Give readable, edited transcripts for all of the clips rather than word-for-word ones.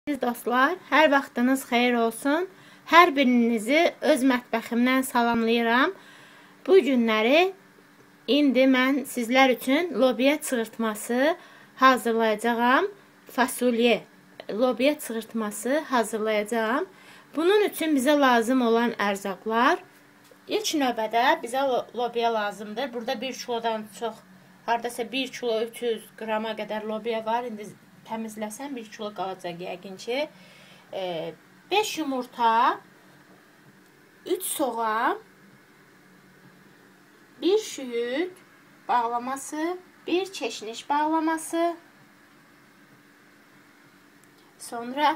Siz dostlar, hər vaxtınız xeyir olsun. Hər birinizi öz mətbəximdən salamlayıram. Bu günləri indi mən sizlər üçün lobiya çığırtması hazırlayacağam. Fasulye lobiya çığırtması hazırlayacağam. Bunun üçün bizə lazım olan ərzaqlar. İlk növbədə bizə lobiya lazımdır. Burada 1 kilodan çox, haradasa 1 kilo 300 qrama qədər lobiya var. İndi təmizləsəm 1 kilo qalacaq yəqin ki. 5 yumurta, 3 soğan, 1 şüyüd bağlaması, 1 çeşniş bağlaması, sonra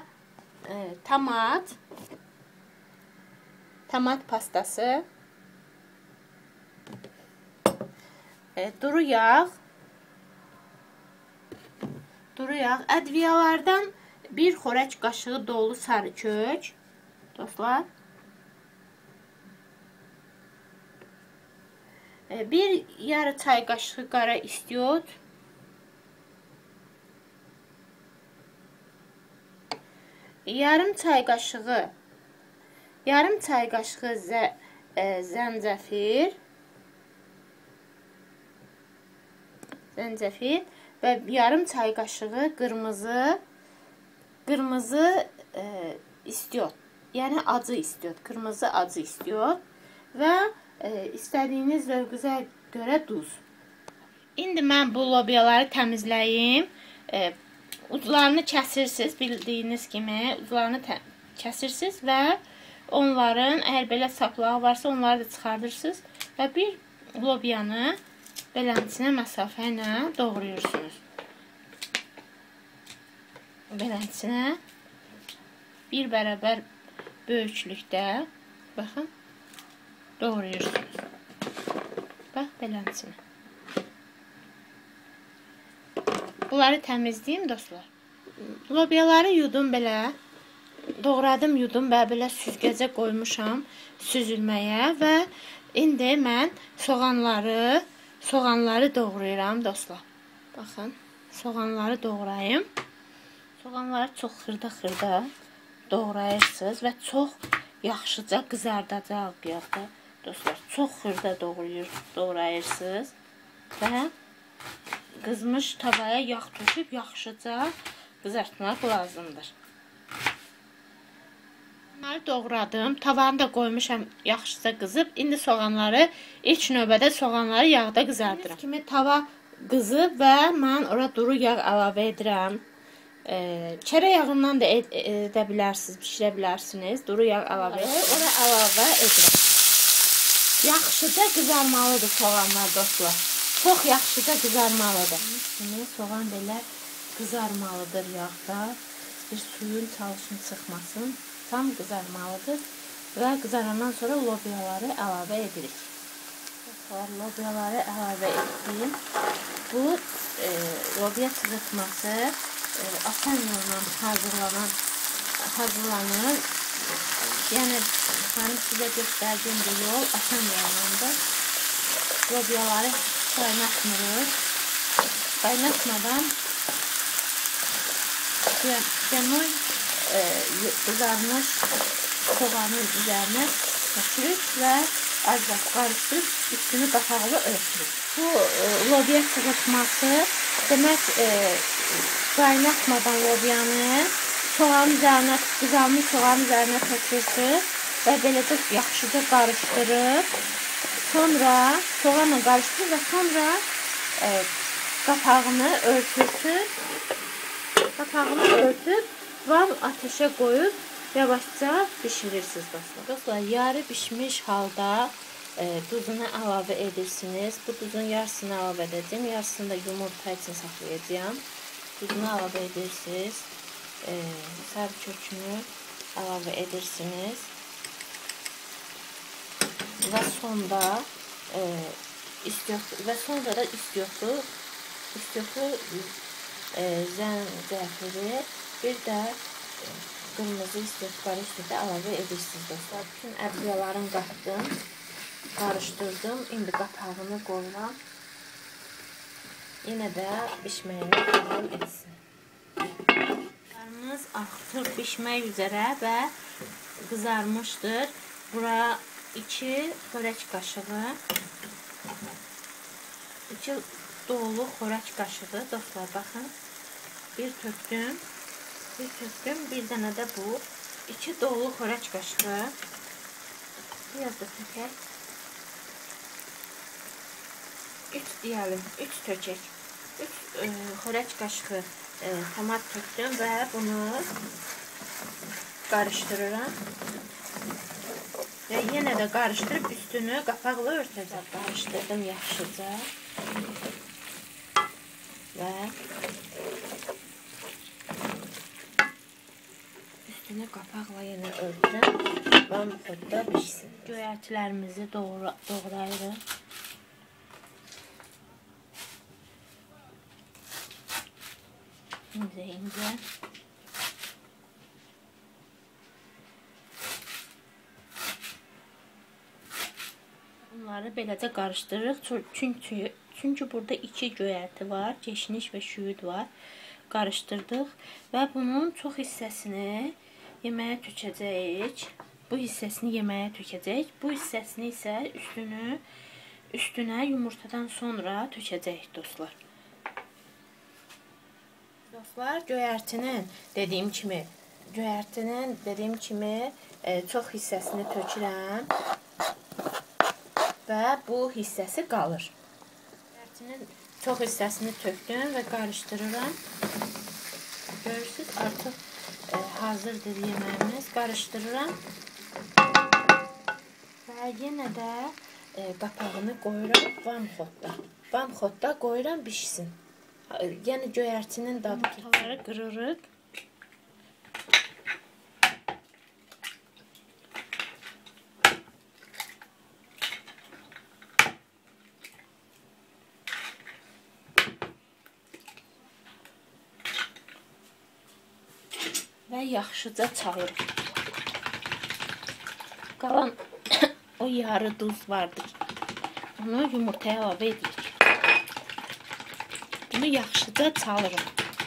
tomat pastası, duru yağ, ədviyalardan 1 xörək qaşığı dolu sarı kök, dostlar. 1 yarı çay qaşığı qara istiot, yarım çay qaşığı zəncəfil və yarım çay qaşığı qırmızı istiot, yəni acı istiot, qırmızı acı istiot və istədiyiniz zövqünüzə görə duz. İndi mən bu lobiyaları təmizləyim. Uclarını kəsirsiniz, bildiyiniz kimi uclarını kəsirsiniz və onların, əgər belə saplağı varsa, onları da çıxardırsınız və bir lobiyanı beləsinə məsafə ilə doğrayırsınız. Beləsinə bir bərabər böyüklükdə, baxın, doğrayırsınız. Bax, beləsinə. Bunları təmizləyim, dostlar. Lobiyaları yudum belə, doğradım, yudum və belə süzgəcə qoymuşam süzülməyə və indi mən soğanları doğrayıram, dostlar. Baxın, soğanları doğrayım. Soğanları çox xırda doğrayırsınız və çox yaxşıca qızardacaq yağda, dostlar. Çox xırda doğrayırsınız və qızmış tavaya yağ töküb yaxşıca qızartmaq lazımdır. Bunları doğradım. Tavanı da qoymuşam yaxşıca qızıb. İndi soğanları, ilk növbədə soğanları yağda qızardıram. Biz kimi tava qızıb və mən ora duru yağ əlavə edirəm. Çərə yağından da edə bilərsiniz, bişirə bilərsiniz. Duru yağ əlavə edirəm. Ora əlavə edirəm. Yaxşıca qızarmalıdır soğanlar, dostlar. Çox yaxşıca qızarmalıdır. Şimdi soğan belə qızarmalıdır yağda. Bir suyun çalışın çıxmasın. Tam qızarmalıdır. Və qızarandan sonra lobiyaları əlavə edirik. Lobiyaları əlavə etdim. Bu lobiya çığırtması asan yolla hazırlanır. Yəni, mənim sizə göstərdiyim bu yol asan yollandır. Lobiyaları qaynatmırıq. Qaynatmadan demək qızarmış soğanın üzərinə tökürük və azca qarışdırıb üstünü qapaqlı örtürük. Bu lobiya çığırtması demək qaynatmadan lobiyanı qızarmış soğanın üzərinə tökürsünüz və beləcə yaxşıca qarışdırıb sonra soğanla qarışdırıb və sonra qapağını örtürsünüz. Qapağını örtüb və ateşə qoyub yavaşca bişirirsiniz, dostlar. Dostlar, yarı bişmiş halda duzunu əlavə edirsiniz. Bu duzun yarısını əlavə edəcəm. Yarısını da yumurta üçün saxlayacağım. Duzunu əlavə edirsiniz. Sarı kökünü əlavə edirsiniz. Və sonra da istiyotlu zəncəfili, bir də qırmızı istiyotları üstündə əlavə edirsiniz, dostlar. Bütün ədviyalarını qatdım, qarışdırdım. İndi qapağını qoyuram. Yenə də bişməyini davam etsin. Yağlarımız artıq pişmək üzrə və qızarmışdır. Bura 2 xörək qaşığı, 2 dolu xörək qaşığı, dostlar baxın. Bir tökdüm, bir dənə də bu. 2 dolu xörək qaşığı. Biraz da tökək. 3 deyəlim, 3 tökək. 3 xörək qaşığı tomat tökdüm və bunu qarışdırıram. Və yenə də qarışdırıb üstünü qapaqla örtəcəm. Qarışdırdım yaxşıca. Və üstünü qapaqla yenə örtdüm. Və müxudda pişsin. Göyərtilərimizi doğrayırıq. İncə. Bunları beləcə qarışdırırıq. Çünki burada 2 göyərti var. Keşniş və şüyüd var. Qarışdırdıq və bunun çox hissəsini yeməyə tökəcəyik. Bu hissəsini yeməyə tökəcəyik. Bu hissəsini isə üstünə yumurtadan sonra tökəcəyik dostlar. Dostlar, göyərtinin dediyim kimi çox hissəsini tökürəm və bu hissəsi qalır. Göyərtinin çox hissəsini tökdüm və qarışdırıram. Görürsünüz, artıq hazırdır yeməyimiz. Qarışdırıram və yenə də qapağını qoyuram vamxodda. Vamxodda qoyuram pişsin. Yəni göyərtinin dadı yumurtaları qırırıq. Və yaxşıca çalırıq. Qalan o yarı duz vardır. Onu yumurtaya əlavə edirik. Bunu yaxşıca çalırıq.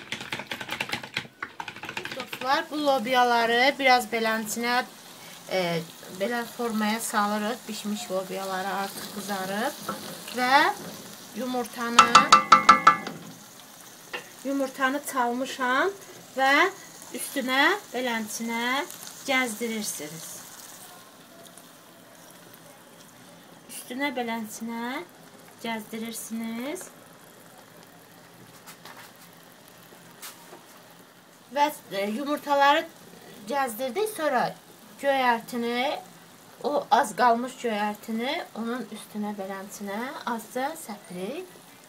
Dostlar, bu lobiyaları biraz belənçinə belə formaya salırıq. Pişmiş lobiyaları artıq qızarıb və yumurtanı çalmışam və üstünə belənçinə gəzdirirsiniz. Üstünə belənçinə gəzdirirsiniz. Və yumurtaları gəzdirdik, sonra göyərtini, o az qalmış göyərtini onun üstünə belənçinə azca səpirik.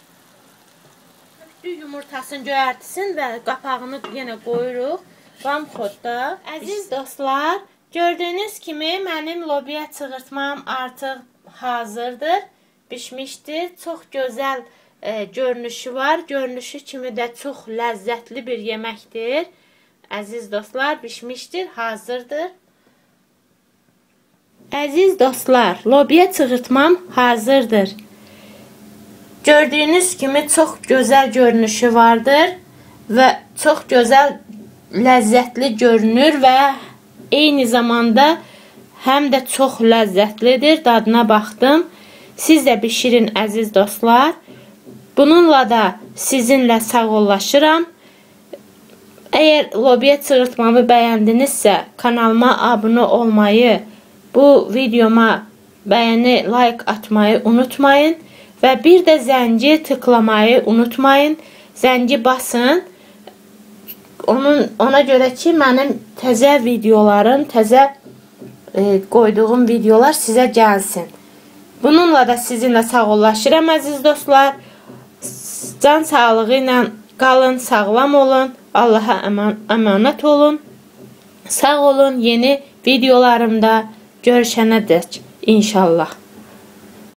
Yumurtasının göyərtisin və qapağını yenə qoyuruq. Vamxodda. Əziz dostlar, gördüyünüz kimi mənim lobiya çığırtmam artıq hazırdır, pişmişdir. Çox gözəl görünüşü var. Görünüşü kimi də çox ləzzətli bir yeməkdir. Əziz dostlar, pişmişdir, hazırdır. Əziz dostlar, lobiya çığırtmam hazırdır. Gördüyünüz kimi çox gözəl görünüşü vardır və çox gözəl ləzzətli görünür və eyni zamanda həm də çox ləzzətlidir. Dadına baxdım. Siz də bişirin əziz dostlar. Bununla da sizinlə sağollaşıram. Əgər lobiya çığırtmamı bəyəndinizsə, kanalıma abunə olmayı, bu videoma bəyəni, like atmayı unutmayın. Və bir də zəngi tıklamayı unutmayın. Zəngi basın. Ona görə ki, mənim təzə videolarım, təzə qoyduğum videolar sizə gəlsin. Bununla da sizinlə sağollaşıram əziz dostlar. Can sağlığı ilə qalın, sağlam olun, Allaha əmanət olun. Sağ olun, yeni videolarımda görüşənədək inşallah.